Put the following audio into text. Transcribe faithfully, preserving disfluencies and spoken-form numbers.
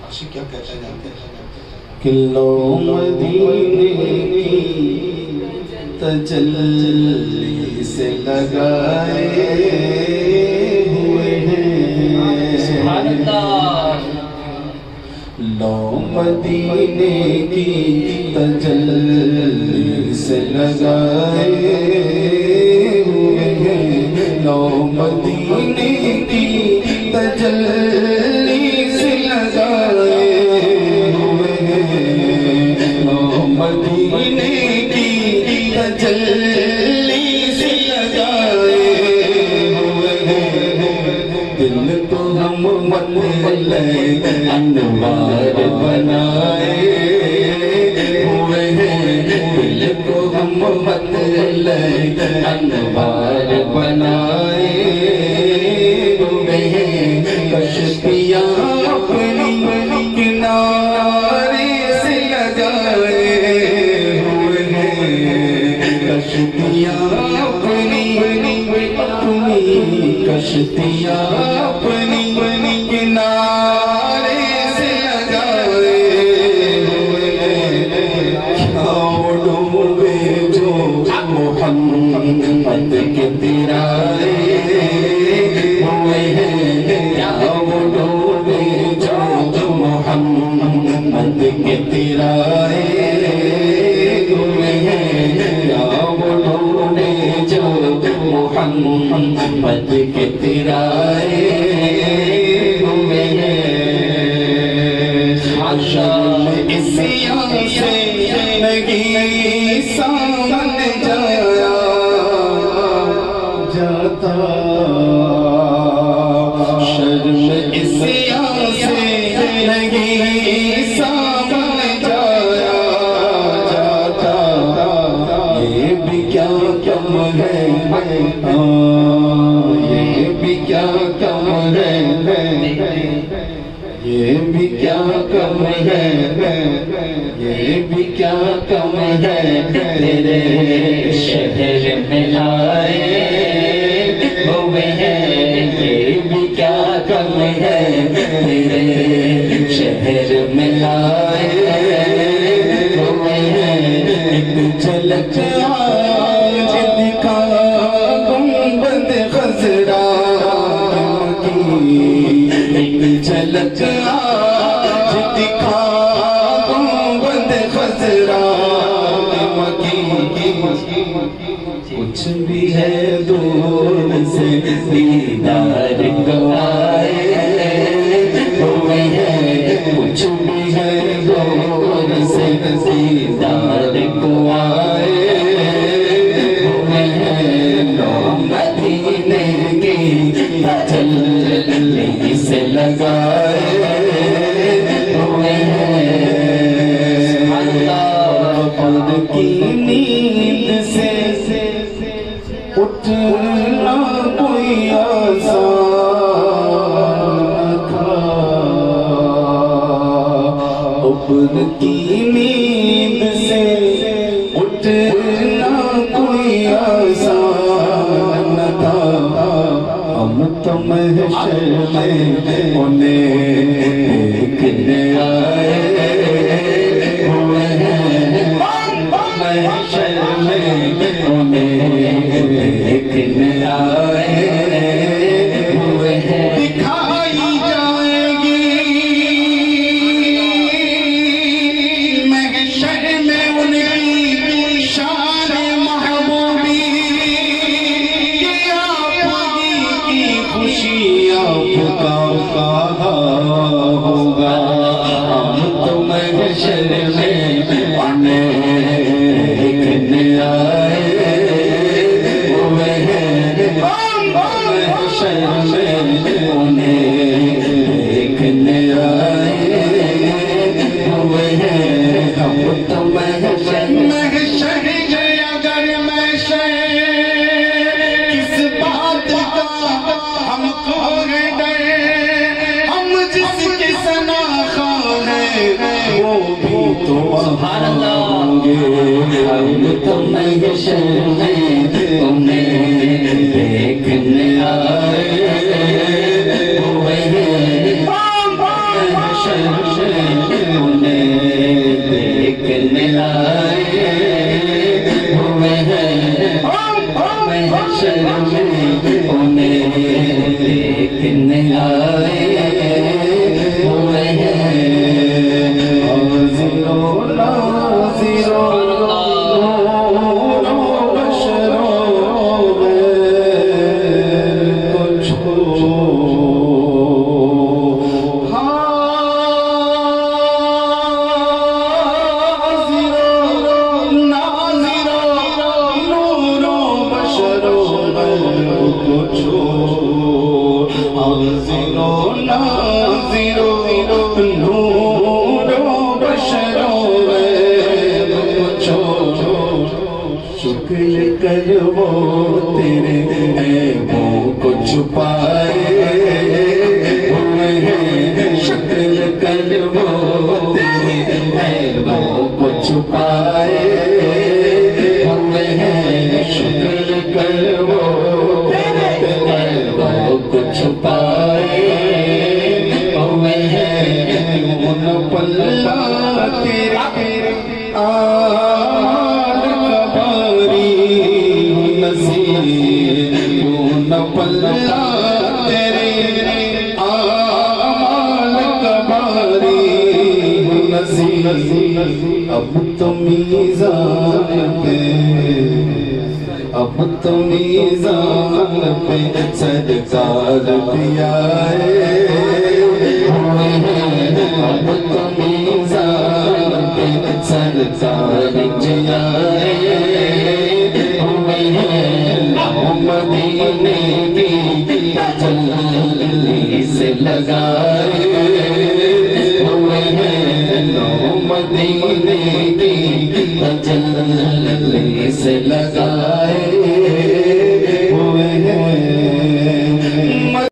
عاشق کیا کہتا ہے جانتے ہیں کہ لو مدینے کی تجلی سے لگائے ہوئے ہیں، سبحان اللہ، لو مدینے کی تجلی سے لگائے ہوئے ہیں، لو مدینے کی تجلی سے لگائے ہوئے ہیں، لو مدینے کی تجلی سے لگائے ہوئے ہیں، دل کو ہم مطلع انوار بنائے ہوئے ہیں، دل کو ہم مطلع انوار بنائے ہوئے ہیں، کشتیاں اپنی کنارے سے لگائے ہوئے ہیں، کشتیاں اپنی اپنی کشتیاں اپنی کنارے سے لگائے ہوئے ہیں، کیا ڈوبے جو محمد کے تیرائے ہوئے ہیں، کیا ڈوبے جو محمد کے تیرائے ہوئے ہیں، کیا ڈوبے جو محمد کے تیرائے ہوئے ہیں، شام عصیاں سے نہیں سامنے جایا جاتا، شرم عصیاں سے نہیں سامنے جایا جاتا، یہ بھی کیا کم ہے، یہ بھی کیا کم ہے، یہ بھی کیا کم ہے، یہ بھی کیا کم ہے، تیرے شہر میں آئے ہوئے ہیں، یہ بھی کیا کم ہے، تیرے شہر میں آئے ہوئے ہیں، ایک جھلک آج دکھا گنبد خضرا کی، ایک جھلک آج دکھا گنبد خضرا کی، کچھ بھی ہے دور سے دیدار گوائے ہوئے ہیں، کچھ بھی ہے دور سے دیدار گوائے ہوئے ہیں، لو مدینے کی تجلی سے لگائے ہوئے ہیں، پر کی نیند سے اٹھنا کوئی آسان تھا، اوپر کی نیند سے اٹھنا کوئی آسان نہ تھا، ہم تو محشر میں انہیں دیکھنے آئے ہوئے ہیں، محشر میں انہیں دیکھنے آئے ہوئے ہیں، دکھائی جائے گی محشر میں ان کی شان محبوبی، کہ آپ کی خوشی آپ کا کہا ہوگا، ہم تو محشر میں انہیں دیکھنے آئے ہوئے ہیں، محشر میں انہیں دیکھنے آئے ہوئے ہیں، ہم تو محشر محشر گئے، اگر محشر کس بات کا ہم کو ہے ڈر، ہم جس کے ثنا خواہ ہیں وہ بھی تو وہاں ہوں گے، ہم تو محشر میں انہیں دیکھنے آئے ہوئے ہیں، محشر نور و بشر و غیب کو چھوڑ شکر کر وہ تیرے عیبوں کو چھپائے ہوئے ہیں شکر کر وہ تیرے عیبوں کو چھپائے ہوئے ہیں شکر کر وہ تیرے عیبوں کو چھپائے ہوئے ہیں یوں نہ پلہ تیرے آل کباری نصیب یوں نہ پلہ تیرے آل کباری نصیب اب تو میزان پہ اب تو میزان پہ سرکار بھی آئے اب تو میزان پہ سرکار بھی آئے مدینے کی تجلی سے لگائے ہوئے ہیں مدینے کی تجلی سے لگائے